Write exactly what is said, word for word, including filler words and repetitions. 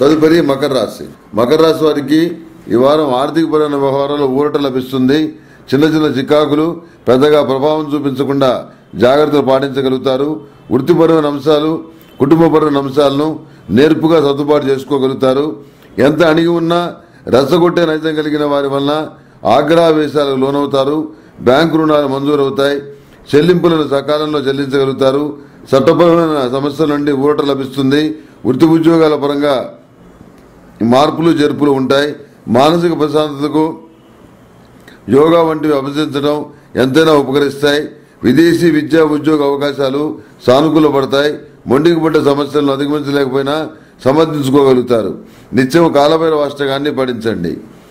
తదుపరి మకర రాశి. మకర రాశి వారికి ఈ వారం ఆర్థికపరమైన వ్యవహారాల్లో ఊరట లభిస్తుంది. చిన్న చిన్న చికాకులు పెద్దగా ప్రభావం చూపించకుండా జాగ్రత్తలు పాటించగలుగుతారు. వృత్తిపరమైన అంశాలు, కుటుంబపరమైన అంశాలను నేర్పుగా సర్దుబాటు చేసుకోగలుగుతారు. ఎంత అణిగి ఉన్నా రసగొట్టే నైజం కలిగిన వారి వలన ఆగ్రహావేశాలకు లోనవుతారు. బ్యాంకు రుణాలు మంజూరవుతాయి. చెల్లింపులను సకాలంలో చెల్లించగలుగుతారు. చట్టపరమైన సమస్యల నుండి ఊరట లభిస్తుంది. వృత్తి ఉద్యోగాల పరంగా మార్పులు చేర్పులు ఉంటాయి. మానసిక ప్రశాంతతకు యోగా వంటివి అభ్యసించడం ఎంతైనా ఉపకరిస్తాయి. విదేశీ విద్యా ఉద్యోగ అవకాశాలు సానుకూల పడతాయి. మొండికి పడ్డ సమస్యలను అధిగమించలేకపోయినా సమర్థించుకోగలుగుతారు. నిత్యం కాలభైరవ అష్టకాన్ని పఠించండి.